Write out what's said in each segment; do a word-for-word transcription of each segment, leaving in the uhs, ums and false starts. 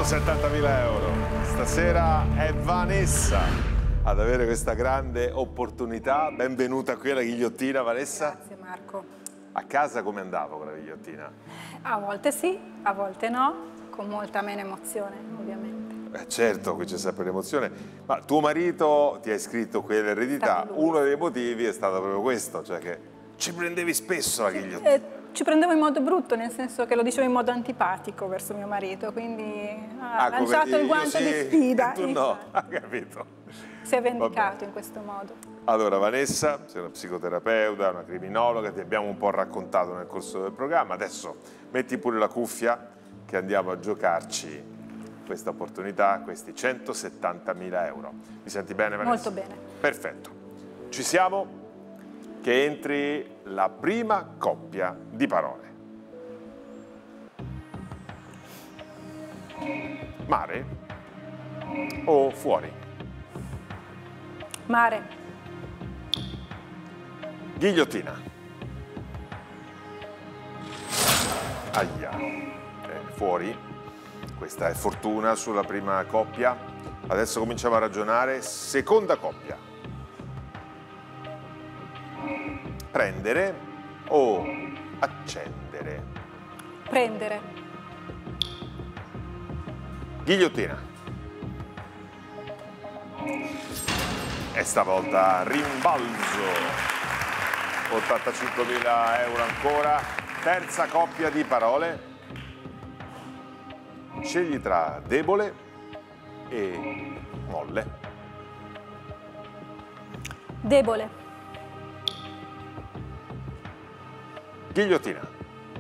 centosettantamila euro. Stasera è Vanessa ad avere questa grande opportunità. Benvenuta qui alla ghigliottina, Vanessa. Grazie Marco. A casa come andavo con la ghigliottina? A volte sì, a volte no, con molta meno emozione ovviamente. Eh certo, qui c'è sempre l'emozione. Ma tuo marito ti ha iscritto qui all'eredità, uno dei motivi è stato proprio questo, cioè che ci prendevi spesso la ghigliottina. Eh, ci prendevo in modo brutto, nel senso che lo dicevo in modo antipatico verso mio marito, quindi ha ah, lanciato il guanto sì, di sfida. Tu no, ha capito. Si è vendicato in questo modo. Allora Vanessa, sei una psicoterapeuta, una criminologa, ti abbiamo un po' raccontato nel corso del programma, adesso metti pure la cuffia che andiamo a giocarci questa opportunità, questi centosettantamila euro. Mi senti bene, Vanessa? Molto bene. Perfetto. Ci siamo? Che entri la prima coppia di parole. Mare o fuori? Mare. Ghigliottina. Aia. Eh, fuori. Questa è fortuna sulla prima coppia. Adesso cominciamo a ragionare. Seconda coppia. Prendere o accendere? Prendere. Ghigliottina. E stavolta rimbalzo. ottantacinquemila euro ancora. Terza coppia di parole. Scegli tra debole e molle. Debole. Ghigliottina.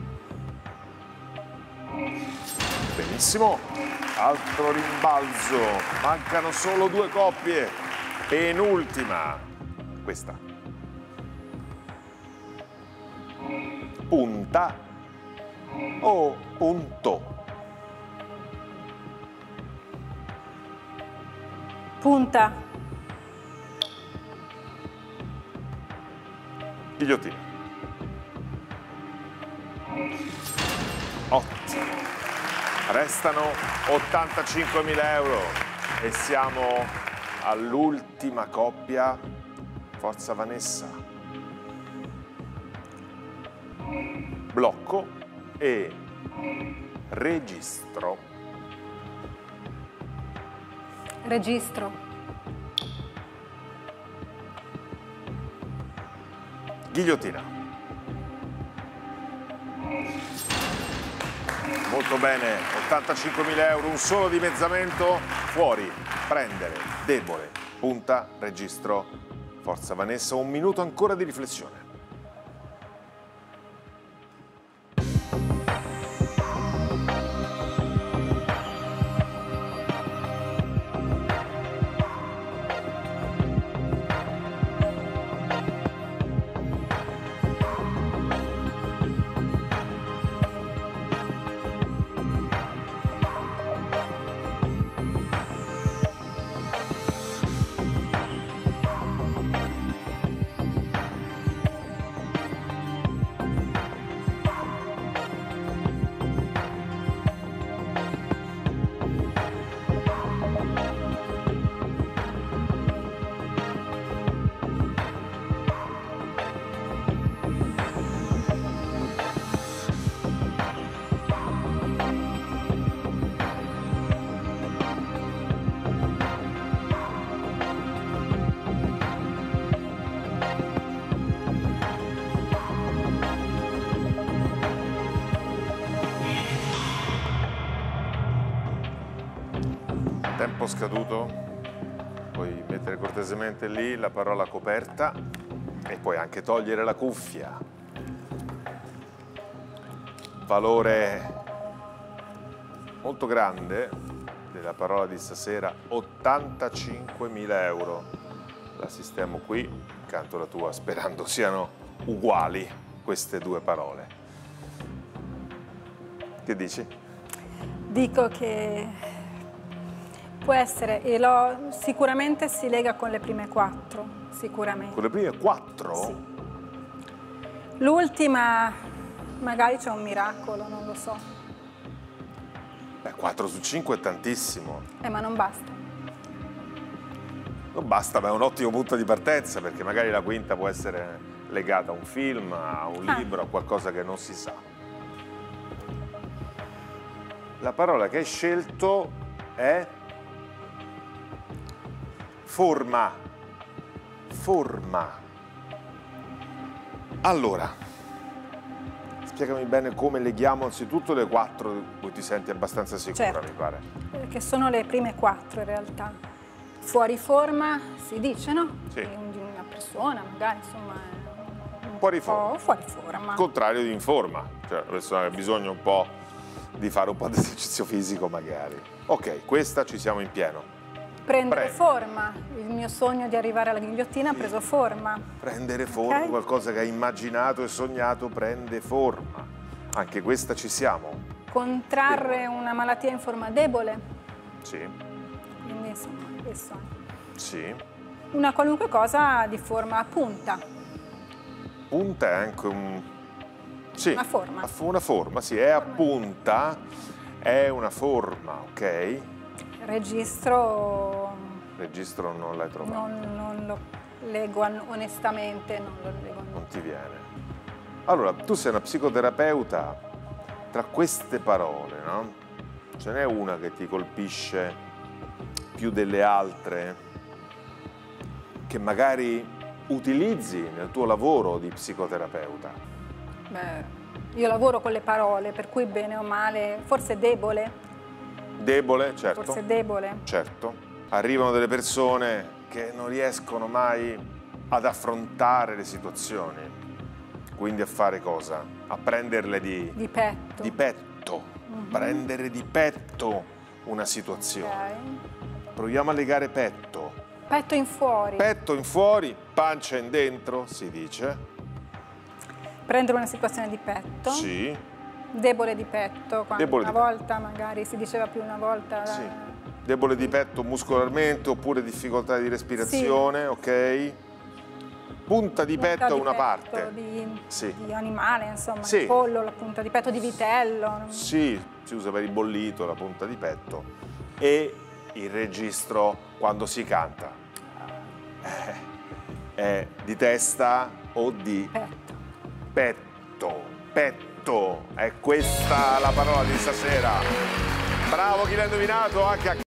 Benissimo. Altro rimbalzo. Mancano solo due coppie. Penultima. Questa. Punta o punto? Punta. Ghigliottina. Ottimo. Restano ottantacinquemila euro e siamo all'ultima coppia. Forza Vanessa. Blocco e registro. Registro. Ghigliottina. Molto bene, ottantacinquemila euro, un solo dimezzamento, fuori, prendere, debole, punta, registro, forza Vanessa, un minuto ancora di riflessione. Tempo scaduto, puoi mettere cortesemente lì la parola coperta e puoi anche togliere la cuffia. Valore molto grande della parola di stasera, ottantacinquemila euro. La sistemo qui, accanto alla tua, sperando siano uguali queste due parole. Che dici? Dico che può essere, e lo, sicuramente si lega con le prime quattro, sicuramente. Con le prime quattro? Sì. L'ultima, magari c'è un miracolo, non lo so. Beh, quattro su cinque è tantissimo. Eh, ma non basta. Non basta, ma è un ottimo punto di partenza, perché magari la quinta può essere legata a un film, a un Ah. libro, a qualcosa che non si sa. La parola che hai scelto è forma. Forma. Allora, spiegami bene come leghiamo anzitutto le quattro di cui ti senti abbastanza sicura, Certo. mi pare. Che sono le prime quattro in realtà. Fuori forma si dice, no? Sì. Di una persona, magari, insomma, è un Fuori po' forma. fuori forma. Il contrario di in forma, cioè la persona che ha bisogno un po' di fare un po' di esercizio fisico magari. Ok, questa ci siamo in pieno. Prendere Prego. forma. Il mio sogno di arrivare alla ghigliottina ha preso forma. Prendere forma, Ok. qualcosa che hai immaginato e sognato prende forma. Anche questa ci siamo. Contrarre una malattia in forma debole. Sì, Quindi, insomma, questo. sì. Una qualunque cosa di forma a punta. Punta è anche un... Sì, Una forma. a- Una forma, sì, è a punta, è una forma, ok? Registro, Registro non l'hai trovato, non, non lo leggo on- onestamente, non lo leggo. non ti viene. Allora, tu sei una psicoterapeuta, tra queste parole, no? Ce n'è una che ti colpisce più delle altre, che magari utilizzi nel tuo lavoro di psicoterapeuta? Beh, io lavoro con le parole, per cui bene o male, forse debole, Debole, certo. forse debole. Certo. Arrivano delle persone che non riescono mai ad affrontare le situazioni, quindi a fare cosa? A prenderle di, Di petto. di petto, prendere di petto una situazione. Ok. Proviamo a legare petto. Petto in fuori. Petto in fuori, pancia in dentro, si dice. Prendere una situazione di petto. Sì, Debole di petto, quando Debole una di petto. volta magari si diceva più una volta. sì. Debole di petto muscolarmente oppure difficoltà di respirazione, ok? Punta di punta petto di una petto parte. Di, Sì. di animale, insomma, Sì. il pollo, la punta di petto di vitello. Sì, si usa per il bollito, la punta di petto. E il registro quando si canta. Eh, è di testa o di Petto. petto. Petto. È questa la parola di stasera. Bravo chi l'ha indovinato, anche a